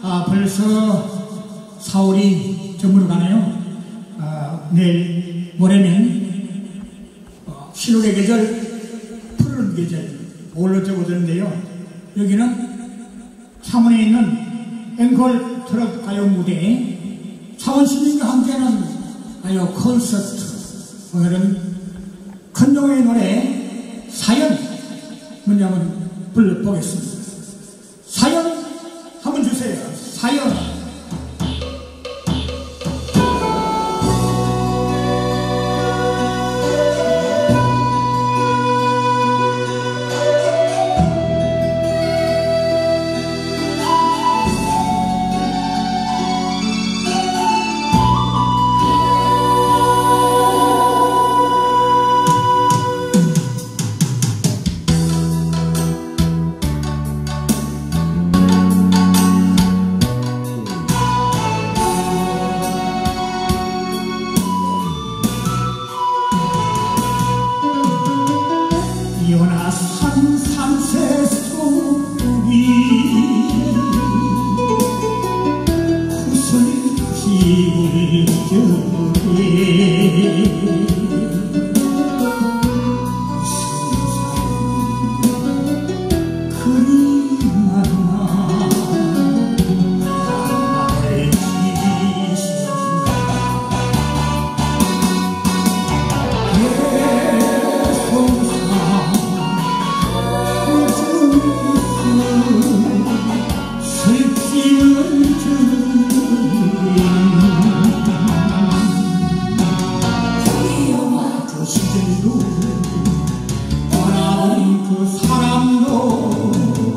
벌써 4월이 저물어 가네요. 내일 모레면 7월의 계절, 푸른 계절, 올로 접어드는데요. 여기는 창원에 있는 앵콜 트럭 가요 무대, 창원 시민과 함께하는 가요 콘서트. 오늘은 큰종의 노래 사연 먼저 한번 불러보겠습니다. 사연 한번 주세요. 사연. 이혼아 산삼새 소리 구슬 피울 적에 그리 만나 나를 떠나는 그 사람도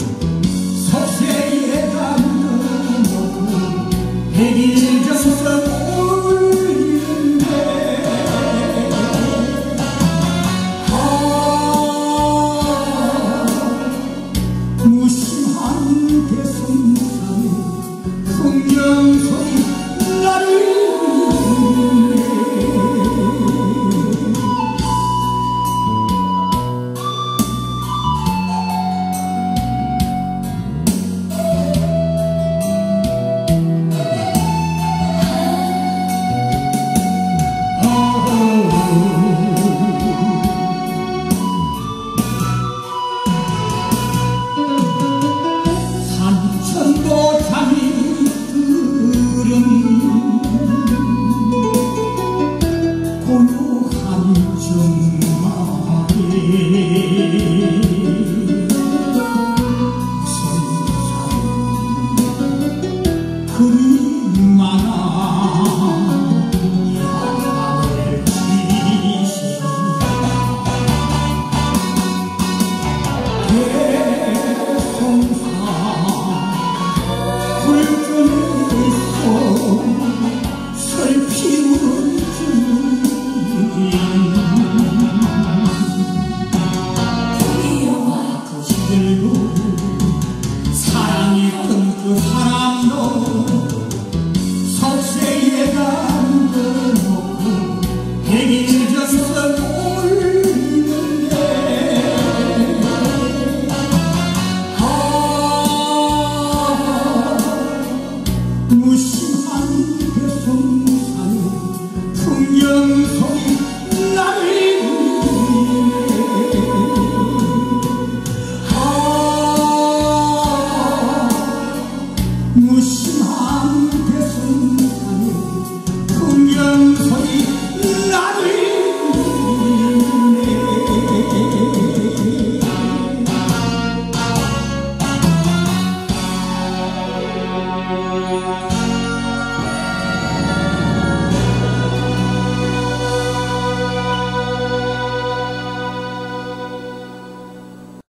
석쇠에 담겨놓고 백일 정성 울리는데 무심한 대성사의 흥경소리 나를 사랑이